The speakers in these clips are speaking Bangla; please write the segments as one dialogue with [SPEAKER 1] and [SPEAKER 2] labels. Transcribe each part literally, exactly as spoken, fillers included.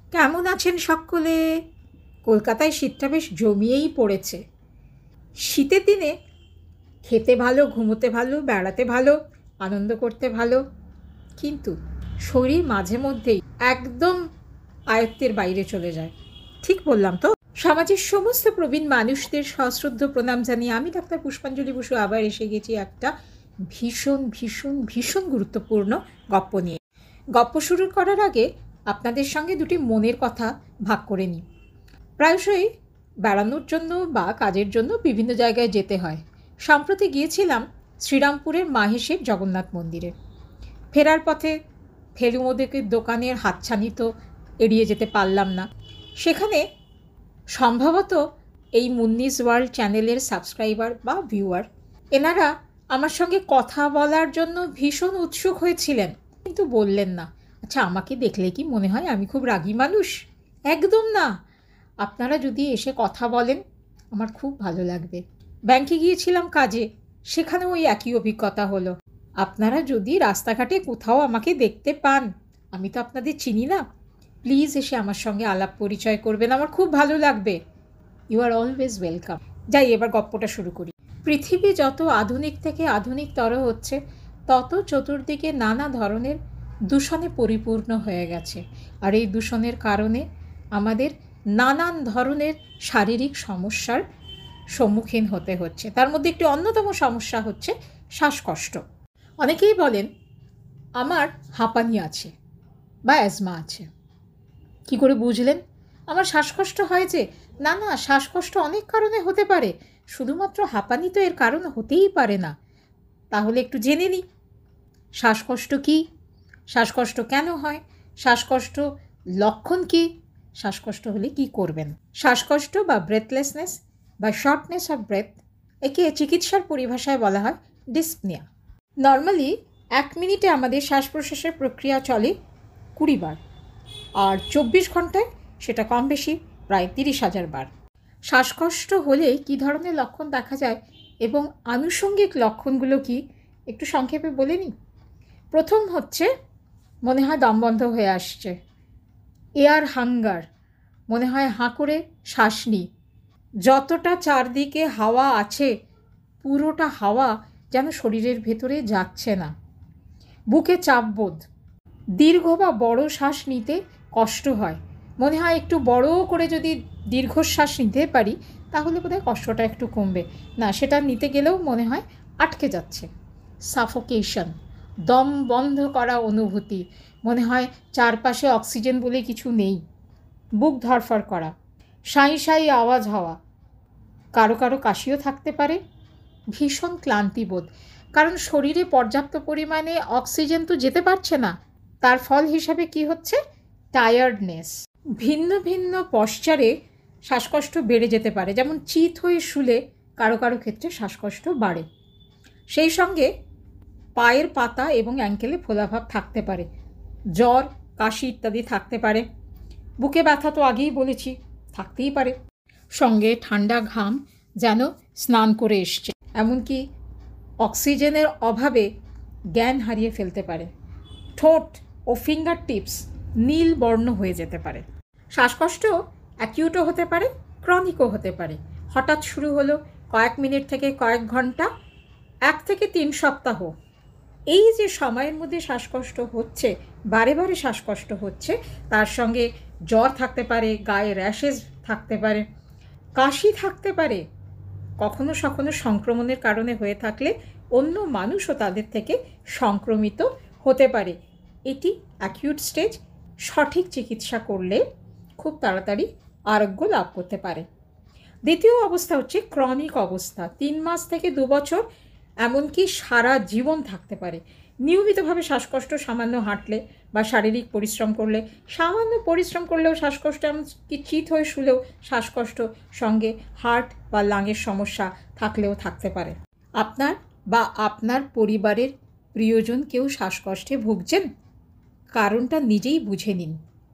[SPEAKER 1] কেমন আছেন সকলে? কলকাতায় শীতটা বেশ জমিয়েই পড়েছে। শীতের দিনে খেতে ভালো, ঘুমোতে ভালো, বেড়াতে ভালো, আনন্দ করতে ভালো, কিন্তু শরীর মাঝে মধ্যেই একদম আয়ত্তের বাইরে চলে যায়। ঠিক বললাম তো? সমাজের সমস্ত প্রবীণ মানুষদের সশ্রদ্ধ প্রণাম জানিয়ে আমি ডাক্তার পুষ্পাঞ্জলি বসু আবার এসে গেছি একটা ভীষণ ভীষণ ভীষণ গুরুত্বপূর্ণ গপ্প নিয়ে। গপ্প শুরু করার আগে আপনাদের সঙ্গে দুটি মনের কথা ভাগ করে নিই। প্রায়শই বেড়ানোর জন্য বা কাজের জন্য বিভিন্ন জায়গায় যেতে হয়। সম্প্রতি গিয়েছিলাম শ্রীরামপুরের মাহেশের জগন্নাথ মন্দিরে। ফেরার পথে ফেলুমোদকের দোকানের হাতছানি তো এড়িয়ে যেতে পারলাম না। সেখানে সম্ভবত এই মুন্নিস ওয়ার্ল্ড চ্যানেলের সাবস্ক্রাইবার বা ভিউয়ার, এনারা আমার সঙ্গে কথা বলার জন্য ভীষণ উৎসুক হয়েছিলেন, কিন্তু বললেন না। আচ্ছা, আমাকে দেখলে কি মনে হয় আমি খুব রাগী মানুষ? একদম না। আপনারা যদি এসে কথা বলেন আমার খুব ভালো লাগবে। ব্যাংকে গিয়েছিলাম কাজে, সেখানেও ওই একই অভিজ্ঞতা হলো। আপনারা যদি রাস্তাঘাটে কোথাও আমাকে দেখতে পান, আমি তো আপনাদের চিনি না, প্লিজ এসে আমার সঙ্গে আলাপ পরিচয় করবেন, আমার খুব ভালো লাগবে। You are always welcome. যাই, এবার গপ্পটা শুরু করি। পৃথিবী যত আধুনিক থেকে আধুনিকতর হচ্ছে, তত চতুর্দিকে নানা ধরনের দূষণে পরিপূর্ণ হয়ে গেছে। আর এই দূষণের কারণে আমাদের নানান ধরনের শারীরিক সমস্যার সম্মুখীন হতে হচ্ছে। তার মধ্যে একটি অন্যতম সমস্যা হচ্ছে শ্বাসকষ্ট। অনেকেই বলেন আমার হাঁপানি আছে বা অ্যাজমা আছে। কি করে বুঝলেন আমার শ্বাসকষ্ট হয়েছে? না না, শ্বাসকষ্ট অনেক কারণে হতে পারে, শুধুমাত্র হাঁপানি তো এর কারণ হতেই পারে না। তাহলে একটু জেনে নিই শ্বাসকষ্ট কী, শ্বাসকষ্ট কেন হয়, শ্বাসকষ্ট লক্ষণ কী, শ্বাসকষ্ট হলে কি করবেন। শ্বাসকষ্ট বা ব্রেথলেসনেস বা শর্টনেস অফ ব্রেথ, একে চিকিৎসার পরিভাষায় বলা হয় ডিসপনিয়া। নর্মালি এক মিনিটে আমাদের শ্বাস প্রশ্বাসের প্রক্রিয়া চলে কুড়ি বার, আর চব্বিশ ঘন্টায় সেটা কম বেশি প্রায় তিরিশ হাজার বার। শ্বাসকষ্ট হলে কী ধরনের লক্ষণ দেখা যায় এবং আনুষঙ্গিক লক্ষণগুলো কি একটু সংক্ষেপে বলে নিই। প্রথম হচ্ছে মনে হয় দম বন্ধ হয়ে আসছে, এয়ার হাঙ্গার, মনে হয় হাঁ করে শ্বাস নিই, যতটা চারদিকে হাওয়া আছে পুরোটা হাওয়া যেন শরীরের ভেতরে যাচ্ছে না, বুকে চাপবোধ, দীর্ঘ বা বড় শ্বাস নিতে কষ্ট হয়, মনে হয় একটু বড় করে যদি দীর্ঘশ্বাস নিতে পারি তাহলে বোধহয় কষ্টটা একটু কমবে, না সেটা নিতে গেলেও মনে হয় আটকে যাচ্ছে, সাফোকেশন, দম বন্ধ করা অনুভূতি, মনে হয় চারপাশে অক্সিজেন বলে কিছু নেই, বুক ধরফর করা, সাঁই সাঁই আওয়াজ হওয়া, কারো কারো কাশিও থাকতে পারে, ভীষণ ক্লান্তিবোধ, কারণ শরীরে পর্যাপ্ত পরিমাণে অক্সিজেন তো যেতে পারছে না, তার ফল হিসাবে কি হচ্ছে টায়ার্ডনেস। ভিন্ন ভিন্ন পশ্চারে শ্বাসকষ্ট বেড়ে যেতে পারে, যেমন চিত হয়ে শুলে কারো কারো ক্ষেত্রে শ্বাসকষ্ট বাড়ে। সেই সঙ্গে পায়ের পাতা এবং অ্যাঙ্কেলে ফোলাভাব থাকতে পারে, জ্বর, কাশি ইত্যাদি থাকতে পারে, বুকে ব্যথা তো আগেই বলেছি থাকতেই পারে, সঙ্গে ঠান্ডা ঘাম যেন স্নান করে এসছে, এমনকি অক্সিজেনের অভাবে জ্ঞান হারিয়ে ফেলতে পারে, ঠোঁট ও ফিঙ্গার টিপস নীল বর্ণ হয়ে যেতে পারে। শ্বাসকষ্ট অ্যাকিউটও হতে পারে, ক্রনিকও হতে পারে। হঠাৎ শুরু হলো, কয়েক মিনিট থেকে কয়েক ঘন্টা, এক থেকে তিন সপ্তাহ, এই যে সময়ের মধ্যে শ্বাসকষ্ট হচ্ছে, বারে বারে শ্বাসকষ্ট হচ্ছে, তার সঙ্গে জ্বর থাকতে পারে, গায়ে র্যাশেস থাকতে পারে, কাশি থাকতে পারে, কখনো কখনো সংক্রমণের কারণে হয়ে থাকলে অন্য মানুষও তাদের থেকে সংক্রমিত হতে পারে। এটি অ্যাকিউট স্টেজ, সঠিক চিকিৎসা করলে খুব তাড়াতাড়ি আরোগ্য লাভ করতে পারে। দ্বিতীয় অবস্থা হচ্ছে ক্রনিক অবস্থা, তিন মাস থেকে দু বছর, এমনকি সারা জীবন থাকতে পারে। নিয়মিতভাবে শ্বাসকষ্ট, সামান্য হাঁটলে বা শারীরিক পরিশ্রম করলে, সামান্য পরিশ্রম করলেও শ্বাসকষ্ট, এমনকি চিত হয়ে শুলেও শ্বাসকষ্ট, সঙ্গে হার্ট বা লাংয়ের সমস্যা থাকলেও থাকতে পারে। আপনার বা আপনার পরিবারের প্রিয়জন কেউ শ্বাসকষ্টে ভুগছেন? কারণটা নিজেই বুঝে নিন।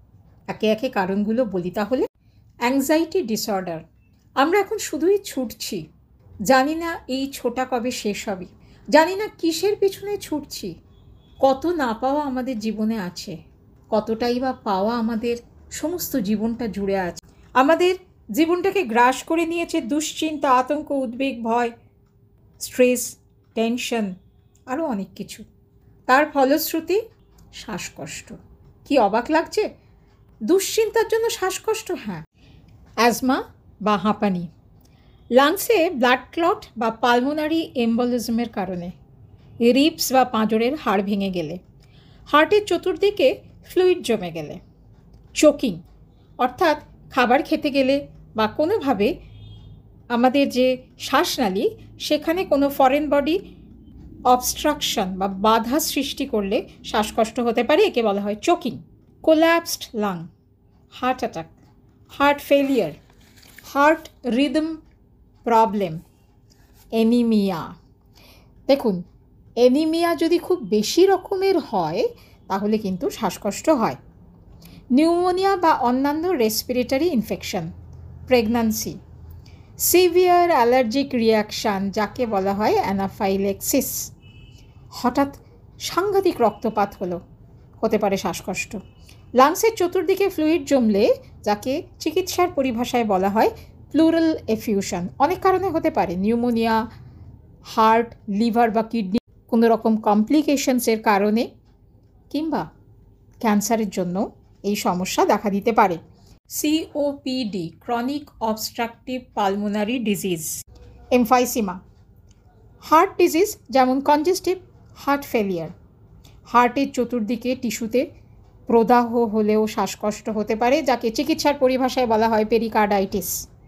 [SPEAKER 1] একে একে কারণগুলো বলি তাহলে। অ্যাংজাইটি ডিসঅর্ডার, আমরা এখন শুধুই ছুটছি, জানি না এই ছোটা কবে শেষ হবে, জানি না কিসের পিছনে ছুটছি, কত না পাওয়া আমাদের জীবনে আছে, কতটাই বা পাওয়া আমাদের সমস্ত জীবনটা জুড়ে আছে। আমাদের জীবনটাকে গ্রাস করে নিয়েছে দুশ্চিন্তা, আতঙ্ক, উদ্বেগ, ভয়, স্ট্রেস, টেনশন, আরও অনেক কিছু। তার ফলশ্রুতি শ্বাসকষ্ট। কি অবাক লাগছে? দুশ্চিন্তার জন্য শ্বাসকষ্ট? হ্যাঁ। অ্যাজমা বা হাঁপানি, লাংসে ব্লাড ক্লট বা পালমোনারি এম্বলিজমের কারণে, রিবস বা পাঁজরের হাড় ভেঙে গেলে, হার্টের চতুর্দিকে ফ্লুইড জমে গেলে, চোকিং অর্থাৎ খাবার খেতে গেলে বা কোনোভাবে আমাদের যে শ্বাসনালী সেখানে কোনো ফরেন বডি অবস্ট্রাকশন বা বাধা সৃষ্টি করলে শ্বাসকষ্ট হতে পারে, একে বলা হয় choking. Collapsed lung, heart attack, heart failure, heart rhythm problem, anaemia. দেখুন, অ্যানিমিয়া যদি খুব বেশি রকমের হয় তাহলে কিন্তু শ্বাসকষ্ট হয়। নিউমোনিয়া বা অন্যান্য respiratory infection, pregnancy, severe allergic reaction যাকে বলা হয় অ্যানাফাইলেক্সিস, হঠাৎ সাংঘাতিক রক্তপাত হলো, হতে পারে শ্বাসকষ্ট। লাংসের চতুর্দিকে ফ্লুইড জমলে যাকে চিকিৎসার পরিভাষায় বলা হয় প্লুরাল এফিউশন, অনেক কারণে হতে পারে। নিউমোনিয়া, হার্ট, লিভার বা কিডনি কোনো রকম কমপ্লিকেশনসের কারণে, কিংবা ক্যান্সারের জন্য এই সমস্যা দেখা দিতে পারে। COPD, chronic obstructive pulmonary disease. Emphysema, heart disease যেমন কনজেস্টিভ হার্ট ফেলিয়ার, হার্টের চতুর্দিকে টিস্যুতে প্রদাহ হলেও শ্বাসকষ্ট হতে পারে, যাকে চিকিৎসার পরিভাষায় বলা হয় pericarditis.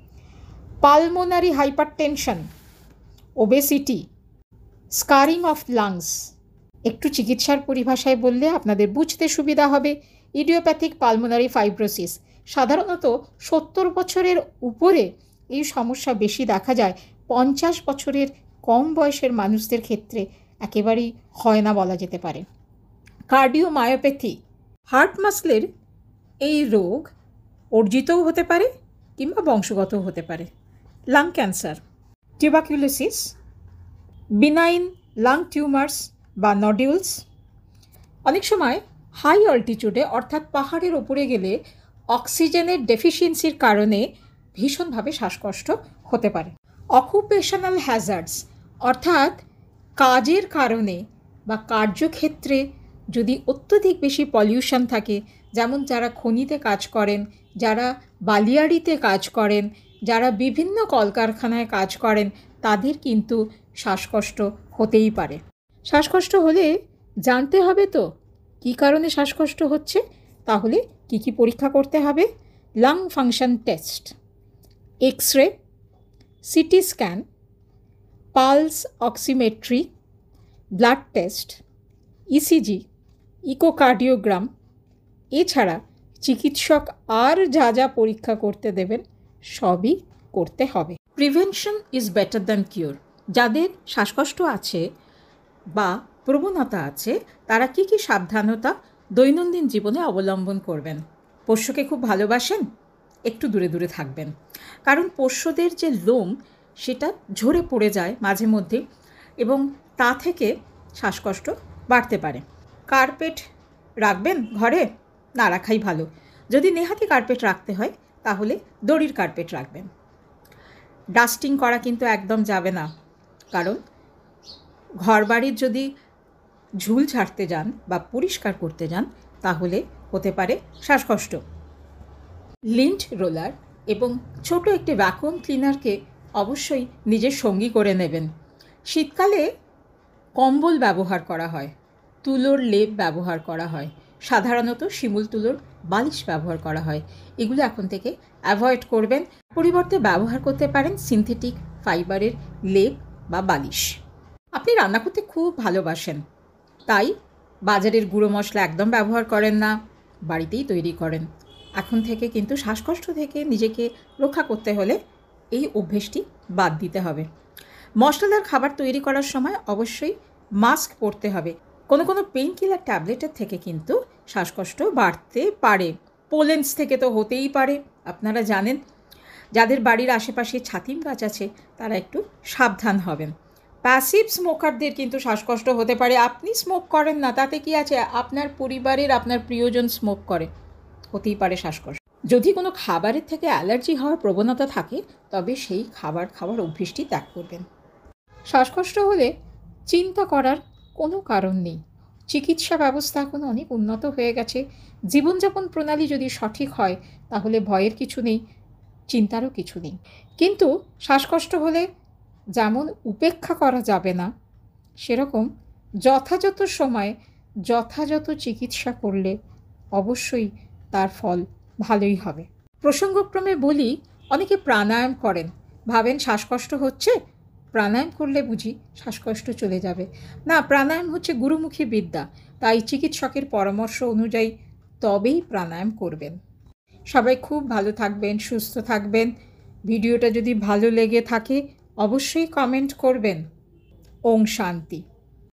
[SPEAKER 1] Pulmonary hypertension, obesity, scarring of lungs, একটু চিকিৎসার পরিভাষায় বললে আপনাদের বুঝতে সুবিধা হবে, ইডিওপ্যাথিক পালমোনারি ফাইব্রোসিস। সাধারণত সত্তর বছরের উপরে এই সমস্যা বেশি দেখা যায়, পঞ্চাশ বছরের কম বয়সের মানুষদের ক্ষেত্রে একেবারেই হয় না বলা যেতে পারে। কার্ডিওমায়োপ্যাথি, হার্ট মাসলের এই রোগ অর্জিতও হতে পারে কিংবা বংশগতও হতে পারে। Lung cancer, tuberculosis, benign lung tumours বা নডিউলস। অনেক সময় হাই অল্টিটিউডে অর্থাৎ পাহাড়ের ওপরে গেলে অক্সিজেনের ডেফিসিয়েন্সির কারণে ভীষণভাবে শ্বাসকষ্ট হতে পারে। অকুপেশনাল হ্যাজার্ডস অর্থাৎ কাজের কারণে বা কার্যক্ষেত্রে যদি অত্যধিক বেশি পলিউশন থাকে, যেমন যারা খনিতে কাজ করেন, যারা বালিয়াড়িতে কাজ করেন, যারা বিভিন্ন কলকারখানায় কাজ করেন, তাদের কিন্তু শ্বাসকষ্ট হতেই পারে। শ্বাসকষ্ট হলে জানতে হবে তো কী কারণে শ্বাসকষ্ট হচ্ছে, তাহলে কি কি পরীক্ষা করতে হবে? Lung function test, X ray, CT scan, pulse oximetry, blood test, ECG, echocardiogram. এছাড়া চিকিৎসক আর যা যা পরীক্ষা করতে দেবেন সবই করতে হবে। Prevention is better than cure. যাদের শ্বাসকষ্ট আছে বা প্রবণতা আছে তারা কি কি সাবধানতা দৈনন্দিন জীবনে অবলম্বন করবেন? পোষ্যকে খুব ভালোবাসেন? একটু দূরে দূরে থাকবেন, কারণ পোষ্যদের যে লোম সেটা ঝরে পড়ে যায় মাঝে মধ্যে এবং তা থেকে শ্বাসকষ্ট বাড়তে পারে। কার্পেট রাখবেন ঘরে? না রাখাই ভালো। যদি নেহাতি কার্পেট রাখতে হয় তাহলে দড়ির কার্পেট রাখবেন। ডাস্টিং করা কিন্তু একদম যাবে না, কারণ ঘরবাড়ির যদি ঝুল ছাড়তে যান বা পরিষ্কার করতে যান তাহলে হতে পারে শ্বাসকষ্ট। লিন্ট রোলার এবং ছোট একটি ভ্যাকুয়াম ক্লিনারকে অবশ্যই নিজের সঙ্গী করে নেবেন। শীতকালে কম্বল ব্যবহার করা হয়, তুলোর লেপ ব্যবহার করা হয়, সাধারণত শিমুল তুলোর বালিশ ব্যবহার করা হয়। এগুলো এখন থেকে অ্যাভয়েড করবেন। পরিবর্তে ব্যবহার করতে পারেন সিনথেটিক ফাইবারের লেপ বা বালিশ। আপনি রান্না করতে খুব ভালোবাসেন, তাই বাজারের গুঁড়ো মশলা একদম ব্যবহার করেন না, বাড়িতেই তৈরি করেন। এখন থেকে কিন্তু শ্বাসকষ্ট থেকে নিজেকে রক্ষা করতে হলে এই অভ্যেসটি বাদ দিতে হবে। মশলাদার খাবার তৈরি করার সময় অবশ্যই মাস্ক পরতে হবে। কোনো কোনো পেইন কিলার ট্যাবলেটের থেকে কিন্তু শ্বাসকষ্ট বাড়তে পারে। পোলেন্স থেকে তো হতেই পারে, আপনারা জানেন। যাদের বাড়ির আশেপাশে ছাতিম গাছ আছে তারা একটু সাবধান হবেন। প্যাসিভ স্মোকারদের কিন্তু শ্বাসকষ্ট হতে পারে। আপনি স্মোক করেন না, তাতে কি আছে? আপনার পরিবারের আপনার প্রিয়জন স্মোক করে, হতেই পারে শ্বাসকষ্ট। যদি কোনো খাবারের থেকে অ্যালার্জি হওয়ার প্রবণতা থাকে তবে সেই খাবার খাওয়ার অভ্যেসটি ত্যাগ করবেন। শ্বাসকষ্ট হলে চিন্তা করার কোনো কারণ নেই। চিকিৎসা ব্যবস্থা এখন অনেক উন্নত হয়ে গেছে। জীবনযাপন প্রণালী যদি সঠিক হয় তাহলে ভয়ের কিছু নেই, চিন্তারও কিছু নেই। কিন্তু শ্বাসকষ্ট হলে যেমন উপেক্ষা করা যাবে না, সেরকম যথাযথ সময়ে যথাযথ চিকিৎসা করলে অবশ্যই তার ফল ভালোই হবে। প্রসঙ্গক্রমে বলি, অনেকে প্রাণায়াম করেন, ভাবেন শ্বাসকষ্ট হচ্ছে, প্রাণায়াম করলে বুঝি শ্বাসকষ্ট চলে যাবে। না, প্রাণায়াম হচ্ছে গুরুমুখী বিদ্যা, তাই চিকিৎসকের পরামর্শ অনুযায়ী তবেই প্রাণায়াম করবেন। সবাই খুব ভালো থাকবেন, সুস্থ থাকবেন। ভিডিওটা যদি ভালো লেগে থাকে অবশ্যই কমেন্ট করবেন। ওম শান্তি।